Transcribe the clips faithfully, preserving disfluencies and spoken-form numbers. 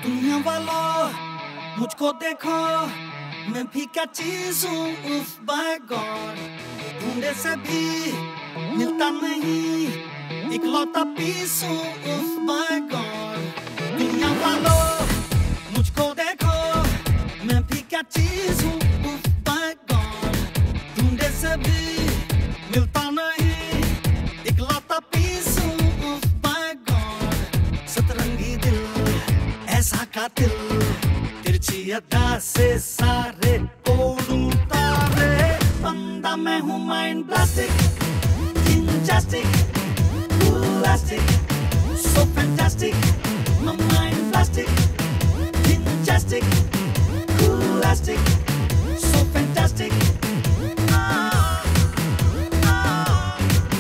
दुनिया वालों मुझको देखो, मैं भी क्या चीज हूँ, उफ बाय गॉड। ढूंढे से भी मिलता नहीं, इकलौता पीस हूँ, उफ बाय गॉड। दुनिया वालों मुझको देखो, मैं भी क्या चीज हूँ, उफ बाय गॉड। ढूंढे से भी मिलता नहीं, इकलौता पीस हूँ, उफ बाय गॉड। सतरंगी दिल ऐसा कातिल, तिरछी अदा से सारे तोड़ूं तारे। बंदा मैं हूँ mind blastic, injustic, elastic, so fantastic. My mind plastic, injustic, elastic, so fantastic. Ah, ah, ah,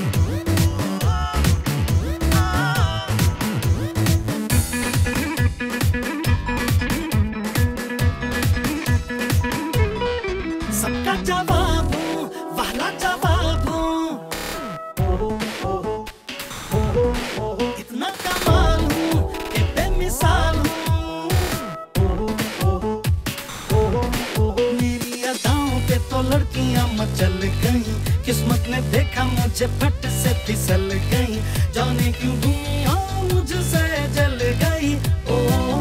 ah. सबका जवाब हूँ, वाला जवाब हूँ। इतना कमाल हूँ कि बेमिसाल हूँ। मेरी अदाओं पे तो लड़कियां मचल गईं, किस्मत ने देखा मुझे फट से फिसल गईं। जाने क्यों दुनिया मुझसे जल गई। ओ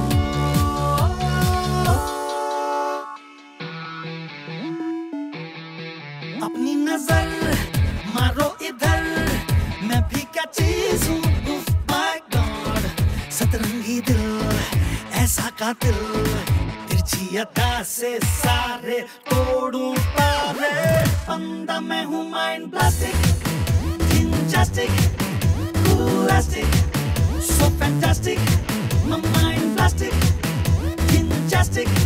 अपनी नजर मारो इधर, मैं भी क्या चीज हूँ, उफ बाय गॉड। सतरंगी दिल ऐसा कातिल, तिरछी अदा से सारे तोड़ूं तारे। बंदा मैं हूँ mind blastic, injustic, elastic, so fantastic. My mind plastic, injustic.